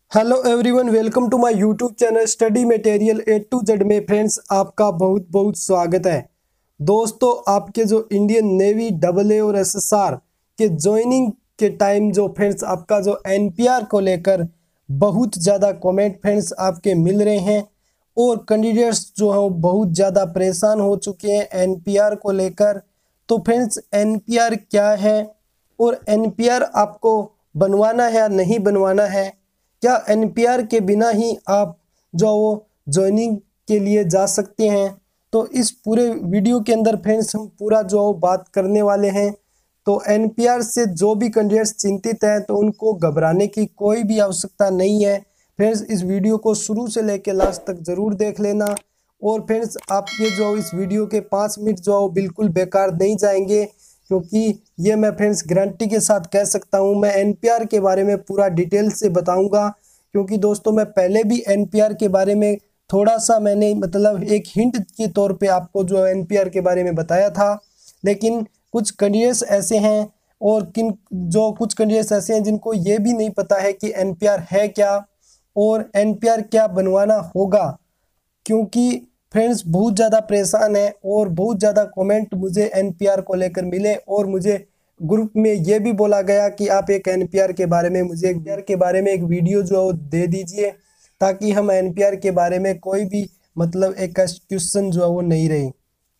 Hello everyone, welcome to my YouTube channel study material A to Z में। Friends, आपका बहुत बहुत स्वागत है। दोस्तों, आपके जो इंडियन नेवी AA और SSR के ज्वाइनिंग के टाइम जो फ्रेंड्स आपका जो NPR को लेकर बहुत ज़्यादा कमेंट फ्रेंड्स आपके मिल रहे हैं और कैंडिडेट्स जो है बहुत ज़्यादा परेशान हो चुके हैं NPR को लेकर। तो फ्रेंड्स, NPR क्या है और NPR आपको बनवाना है या नहीं बनवाना है, क्या NPR के बिना ही आप जो वो ज्वाइनिंग के लिए जा सकते हैं। तो इस पूरे वीडियो के अंदर फ्रेंड्स हम पूरा जो बात करने वाले हैं। तो NPR से जो भी कैंडिडेट्स चिंतित हैं तो उनको घबराने की कोई भी आवश्यकता नहीं है। फ्रेंड्स, इस वीडियो को शुरू से लेकर लास्ट तक ज़रूर देख लेना। और फ्रेंड्स, आपके जो इस वीडियो के 5 मिनट जो बिल्कुल बेकार नहीं जाएंगे, क्योंकि ये मैं फ्रेंड्स गारंटी के साथ कह सकता हूँ। मैं NPR के बारे में पूरा डिटेल से बताऊंगा, क्योंकि दोस्तों मैं पहले भी NPR के बारे में थोड़ा सा मैंने मतलब एक हिंट के तौर पे आपको जो NPR के बारे में बताया था। लेकिन कुछ कैंडिडेट्स ऐसे हैं और कुछ कैंडिडेट्स ऐसे हैं जिनको ये भी नहीं पता है कि NPR है क्या और NPR क्या बनवाना होगा, क्योंकि फ्रेंड्स बहुत ज़्यादा परेशान है और बहुत ज़्यादा कमेंट मुझे NPR को लेकर मिले और मुझे ग्रुप में ये भी बोला गया कि आप एक NPR के बारे में मुझे NPR के बारे में एक वीडियो जो दे दीजिए, ताकि हम NPR के बारे में कोई भी मतलब एक क्वेश्चन जो है वो नहीं रही।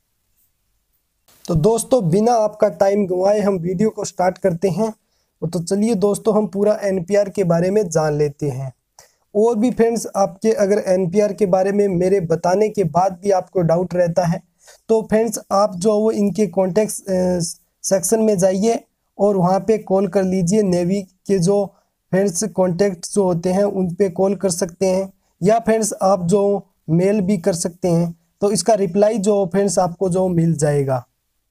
तो दोस्तों, बिना आपका टाइम गंवाए हम वीडियो को स्टार्ट करते हैं। तो चलिए दोस्तों, हम पूरा NPR के बारे में जान लेते हैं। और भी फ्रेंड्स, आपके अगर NPR के बारे में मेरे बताने के बाद भी आपको डाउट रहता है तो फ्रेंड्स आप जो वो इनके कॉन्टेक्ट सेक्शन में जाइए और वहाँ पे कॉल कर लीजिए। नेवी के जो फ्रेंड्स कॉन्टेक्ट जो होते हैं उन पे कॉल कर सकते हैं, या फ्रेंड्स आप जो मेल भी कर सकते हैं। तो इसका रिप्लाई जो फ्रेंड्स आपको जो मिल जाएगा।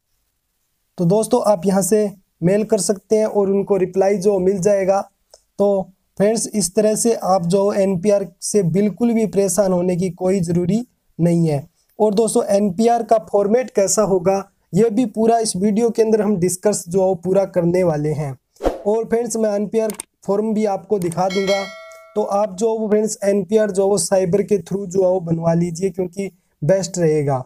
तो दोस्तों, आप यहाँ से मेल कर सकते हैं और उनको रिप्लाई जो मिल जाएगा। तो फ्रेंड्स, इस तरह से आप जो NPR से बिल्कुल भी परेशान होने की कोई ज़रूरी नहीं है। और दोस्तों, NPR का फॉर्मेट कैसा होगा ये भी पूरा इस वीडियो के अंदर हम डिस्कस जो पूरा करने वाले हैं। और फ्रेंड्स, मैं NPR फॉर्म भी आपको दिखा दूंगा। तो आप जो फ्रेंड्स NPR जो साइबर के थ्रू जो बनवा लीजिए, क्योंकि बेस्ट रहेगा।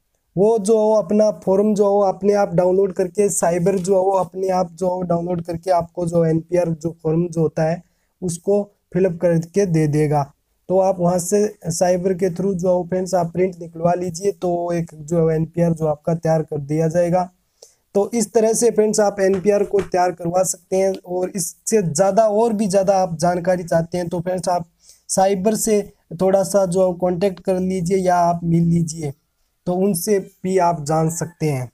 वो जो अपना फॉर्म जो अपने आप डाउनलोड करके साइबर जो अपने आप जो डाउनलोड करके आपको जो NPR जो फॉर्म जो होता है उसको फिलअप करके दे देगा। तो आप वहां से साइबर के थ्रू जो फ्रेंड्स आप प्रिंट निकलवा लीजिए, तो एक जो NPR जो आपका तैयार कर दिया जाएगा। तो इस तरह से फ्रेंड्स आप NPR को तैयार करवा सकते हैं। और इससे ज़्यादा और भी ज़्यादा आप जानकारी चाहते हैं तो फ्रेंड्स आप साइबर से थोड़ा सा जो कांटेक्ट कर लीजिए या आप मिल लीजिए, तो उनसे भी आप जान सकते हैं।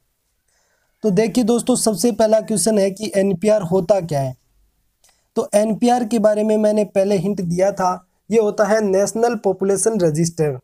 तो देखिए दोस्तों, सबसे पहला क्वेश्चन है कि NPR होता क्या है। तो NPR के बारे में मैंने पहले हिंट दिया था। ये होता है नेशनल पॉपुलेशन रजिस्टर।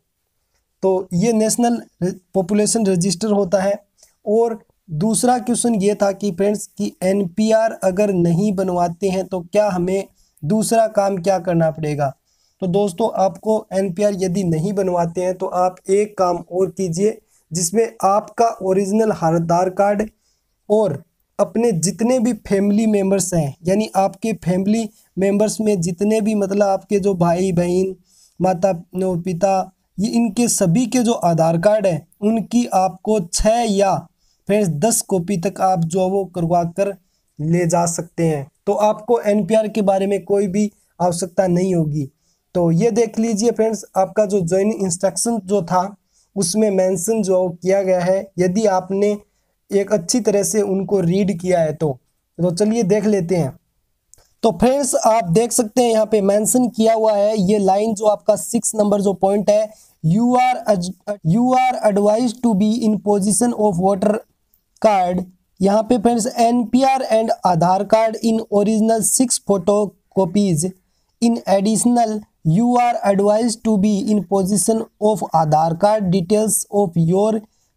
तो ये नेशनल पॉपुलेशन रजिस्टर होता है। और दूसरा क्वेश्चन ये था कि फ्रेंड्स कि NPR अगर नहीं बनवाते हैं तो क्या हमें दूसरा काम क्या करना पड़ेगा। तो दोस्तों, आपको NPR यदि नहीं बनवाते हैं तो आप एक काम और कीजिए, जिसमें आपका ओरिजिनल आधार कार्ड और अपने जितने भी फैमिली मेम्बर्स हैं, यानी आपके फैमिली मेम्बर्स में जितने भी मतलब आपके जो भाई बहन माता पिता, ये इनके सभी के जो आधार कार्ड हैं उनकी आपको 6 या फिर 10 कॉपी तक आप जो वो करवा कर ले जा सकते हैं। तो आपको NPR के बारे में कोई भी आवश्यकता नहीं होगी। तो ये देख लीजिए फ्रेंड्स, आपका जो ज्वाइनिंग इंस्ट्रक्शन जो था उसमें मेंशन जो किया गया है, यदि आपने एक अच्छी तरह से उनको रीड किया है तो चलिए देख लेते हैं। तो फ्रेंड्स, आप देख सकते हैं यहाँ पे मेंशन किया हुआ है ये लाइन जो आपका 6 नंबर जो पॉइंट है, you are advise to be in position of voter card. यहाँ पे friends NPR and Aadhaar card in original 6 photo copies. In additional you are advise to be in position of Aadhaar card details of your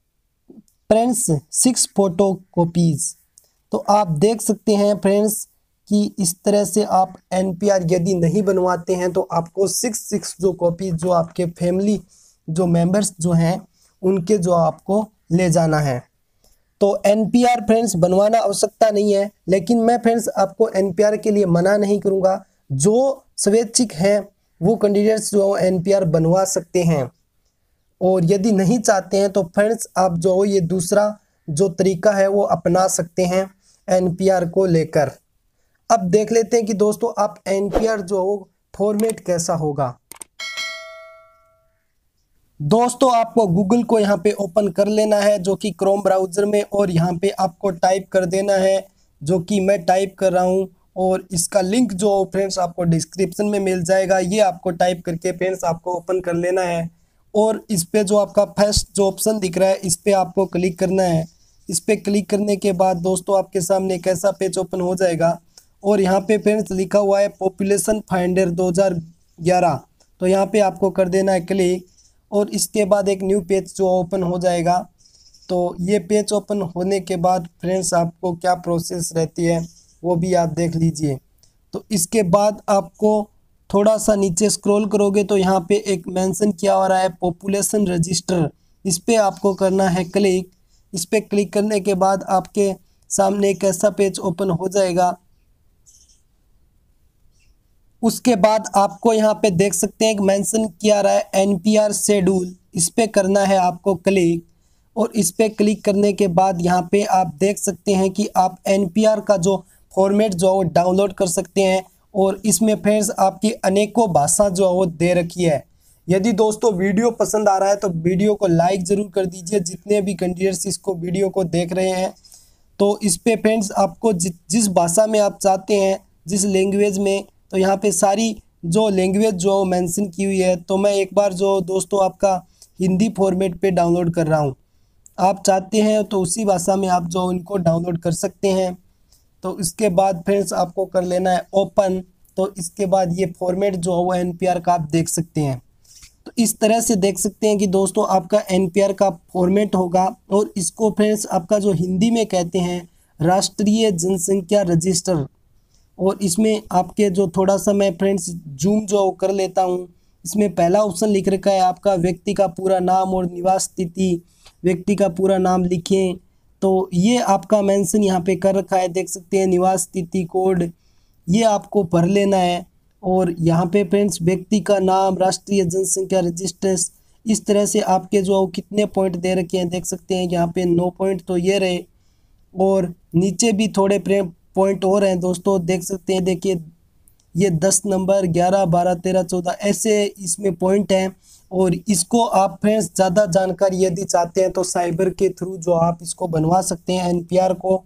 friends 6 photo copies. तो आप देख सकते हैं friends कि इस तरह से आप NPR यदि नहीं बनवाते हैं तो आपको 6 जो कॉपी जो आपके फैमिली जो मेंबर्स जो हैं उनके जो आपको ले जाना है। तो NPR फ्रेंड्स बनवाना आवश्यकता नहीं है, लेकिन मैं फ्रेंड्स आपको NPR के लिए मना नहीं करूंगा। जो स्वैच्छिक हैं वो कैंडिडेट्स जो एनपीआर बनवा सकते हैं, और यदि नहीं चाहते हैं तो फ्रेंड्स आप जो ये दूसरा जो तरीका है वो अपना सकते हैं एनपीआर को लेकर। अब देख लेते हैं कि दोस्तों आप एनपीआर जो फॉर्मेट कैसा होगा। दोस्तों आपको गूगल को यहाँ पे ओपन कर लेना है जो कि क्रोम ब्राउज़र में, और यहाँ पे आपको टाइप कर देना है जो कि मैं टाइप कर रहा हूँ, और इसका लिंक जो फ्रेंड्स आपको डिस्क्रिप्शन में मिल जाएगा। ये आपको टाइप करके फ्रेंड्स आपको ओपन कर लेना है, और इस पे जो आपका फर्स्ट जो ऑप्शन दिख रहा है इस पर आपको क्लिक करना है। इस पर क्लिक करने के बाद दोस्तों आपके सामने एक ऐसा पेज ओपन हो जाएगा, और यहाँ पे फ्रेंड्स लिखा हुआ है पॉपुलेशन फाइंडर 2011, तो यहाँ पे आपको कर देना है क्लिक, और इसके बाद एक न्यू पेज जो ओपन हो जाएगा। तो ये पेज ओपन होने के बाद फ्रेंड्स आपको क्या प्रोसेस रहती है वो भी आप देख लीजिए। तो इसके बाद आपको थोड़ा सा नीचे स्क्रॉल करोगे तो यहाँ पे एक मेंशन किया हो रहा है पॉपुलेशन रजिस्टर, इस पर आपको करना है क्लिक। इस पर क्लिक करने के बाद आपके सामने एक ऐसा पेज ओपन हो जाएगा। उसके बाद आपको यहाँ पे देख सकते हैं एक मेंशन किया रहा है एनपीआर शेड्यूल, इस पे करना है आपको क्लिक, और इस पे क्लिक करने के बाद यहाँ पे आप देख सकते हैं कि आप एनपीआर का जो फॉर्मेट जो डाउनलोड कर सकते हैं, और इसमें फ्रेंड्स आपकी अनेकों भाषा जो वो दे रखी है। यदि दोस्तों वीडियो पसंद आ रहा है तो वीडियो को लाइक ज़रूर कर दीजिए, जितने भी कैंडिडेट्स इसको वीडियो को देख रहे हैं। तो इस पे फ्रेंड्स आपको जिस भाषा में आप चाहते हैं, जिस लैंग्वेज में, तो यहाँ पे सारी जो लैंग्वेज जो मेंशन की हुई है। तो मैं एक बार जो दोस्तों आपका हिंदी फॉर्मेट पे डाउनलोड कर रहा हूँ, आप चाहते हैं तो उसी भाषा में आप जो इनको डाउनलोड कर सकते हैं। तो इसके बाद फ्रेंड्स आपको कर लेना है ओपन। तो इसके बाद ये फॉर्मेट जो है वो एनपीआर का आप देख सकते हैं। तो इस तरह से देख सकते हैं कि दोस्तों आपका एनपीआर का फॉर्मेट होगा, और इसको फ्रेंड्स आपका जो हिंदी में कहते हैं राष्ट्रीय जनसंख्या रजिस्टर। और इसमें आपके जो थोड़ा सा मैं फ्रेंड्स जूम जो कर लेता हूँ, इसमें पहला ऑप्शन लिख रखा है आपका व्यक्ति का पूरा नाम और निवास तिथि, व्यक्ति का पूरा नाम लिखें। तो ये आपका मेंशन यहाँ पे कर रखा है, देख सकते हैं निवास तिथि कोड, ये आपको भर लेना है। और यहाँ पे फ्रेंड्स व्यक्ति का नाम, राष्ट्रीय जनसंख्या रजिस्टर, इस तरह से आपके जो कितने पॉइंट दे रखे हैं देख सकते हैं यहाँ पे 9 पॉइंट तो ये रहे, और नीचे भी थोड़े पॉइंट और हैं दोस्तों, देख सकते हैं। देखिए ये 10 नंबर, 11, 12, 13, 14 ऐसे इसमें पॉइंट हैं। और इसको आप फ्रेंड्स ज़्यादा जानकारी यदि चाहते हैं तो साइबर के थ्रू जो आप इसको बनवा सकते हैं एनपीआर को।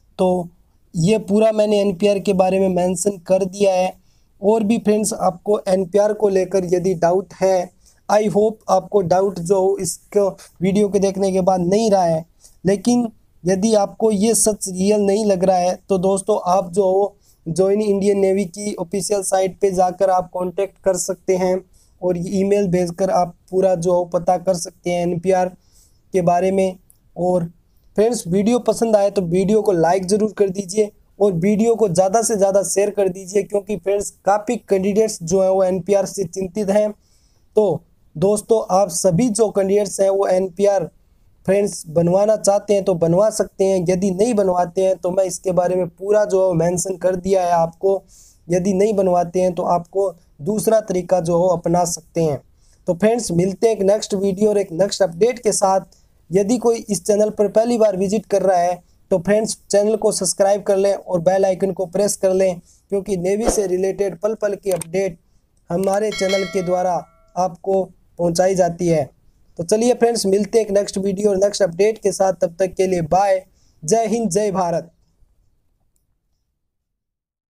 तो ये पूरा मैंने एनपीआर के बारे में मेंशन कर दिया है। और भी फ्रेंड्स आपको एनपीआर को लेकर यदि डाउट है, आई होप आपको डाउट जो इसको वीडियो के देखने के बाद नहीं रहा है, लेकिन यदि आपको ये सच रियल नहीं लग रहा है तो दोस्तों आप जो जॉइन इंडियन नेवी की ऑफिशियल साइट पे जाकर आप कांटेक्ट कर सकते हैं, और ईमेल भेजकर आप पूरा जो पता कर सकते हैं एनपीआर के बारे में। और फ्रेंड्स वीडियो पसंद आए तो वीडियो को लाइक ज़रूर कर दीजिए, और वीडियो को ज़्यादा से ज़्यादा शेयर कर दीजिए, क्योंकि फ्रेंड्स काफ़ी कैंडिडेट्स जो है वो एनपीआर से चिंतित हैं। तो दोस्तों आप सभी जो कैंडिडेट्स हैं वो एनपीआर फ्रेंड्स बनवाना चाहते हैं तो बनवा सकते हैं, यदि नहीं बनवाते हैं तो मैं इसके बारे में पूरा जो मेंशन कर दिया है आपको। यदि नहीं बनवाते हैं तो आपको दूसरा तरीका जो हो अपना सकते हैं। तो फ्रेंड्स मिलते हैं एक नेक्स्ट वीडियो और एक नेक्स्ट अपडेट के साथ। यदि कोई इस चैनल पर पहली बार विजिट कर रहा है तो फ्रेंड्स चैनल को सब्सक्राइब कर लें और बेल आइकन को प्रेस कर लें, क्योंकि नेवी से रिलेटेड पल पल की अपडेट हमारे चैनल के द्वारा आपको पहुंचाई जाती है। तो चलिए फ्रेंड्स मिलते हैं एक नेक्स्ट वीडियो और नेक्स्ट अपडेट के साथ, तब तक के लिए बाय। जय हिंद, जय भारत।